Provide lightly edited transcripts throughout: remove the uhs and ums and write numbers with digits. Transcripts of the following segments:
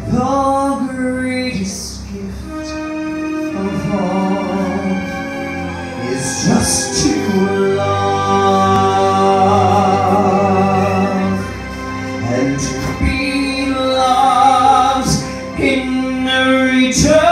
The greatest gift of all is just to love and to be loved in return.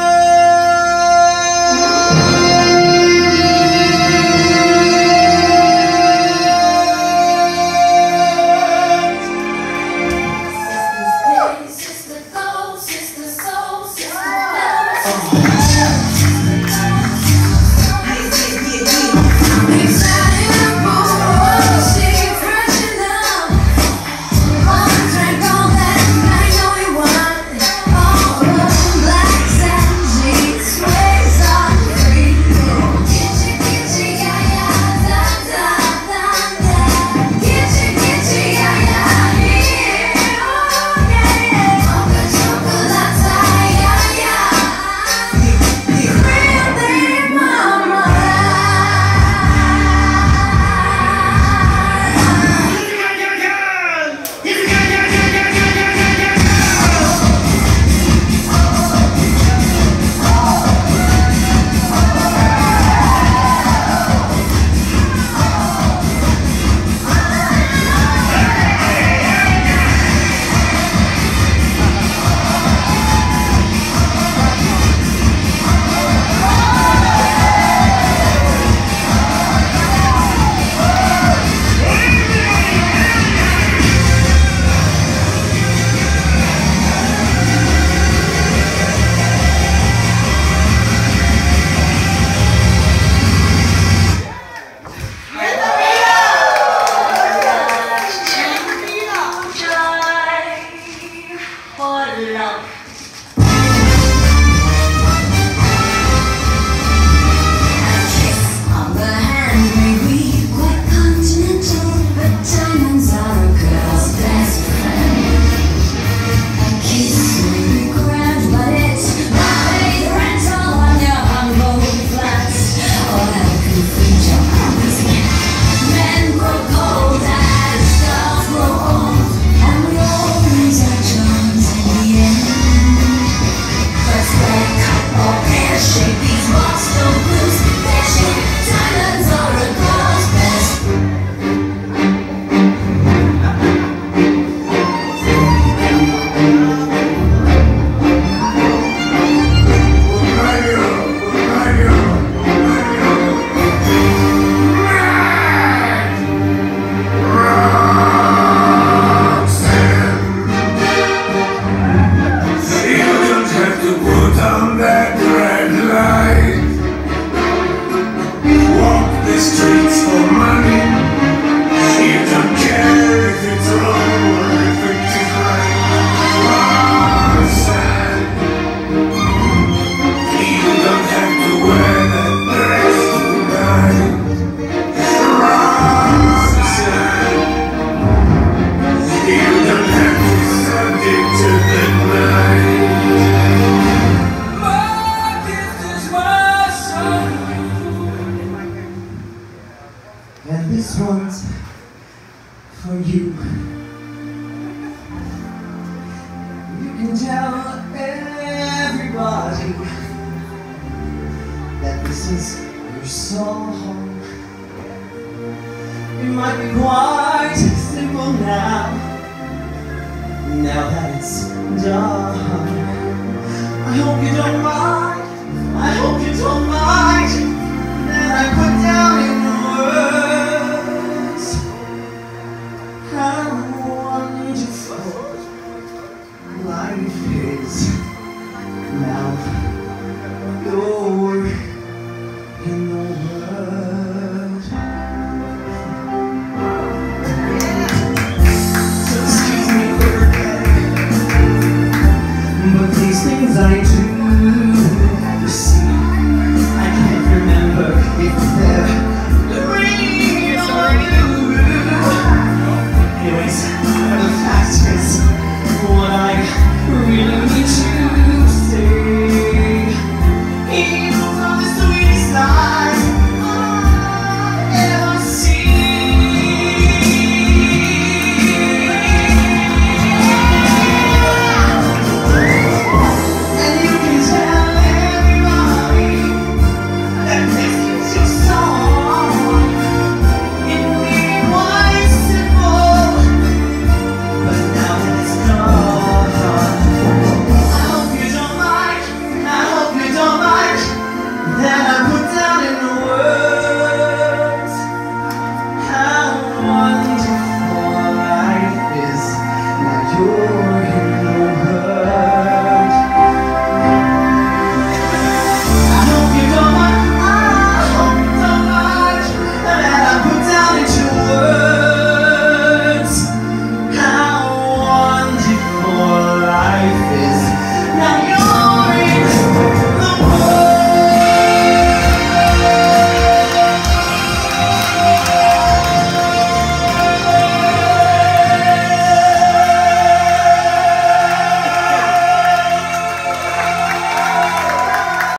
Streets for money. You don't care if it's wrong or if it is right. Son, you don't have to wear that dress tonight. Son, you don't have to be subject to the night. My gift is my son. And this one's for you. You can tell everybody that this is your song. It might be quite simple now that it's done. I hope you don't mind, I hope you don't mind that I put down in the words how wonderful life is. Now you're in the world. So excuse me for forgetting, but these things I do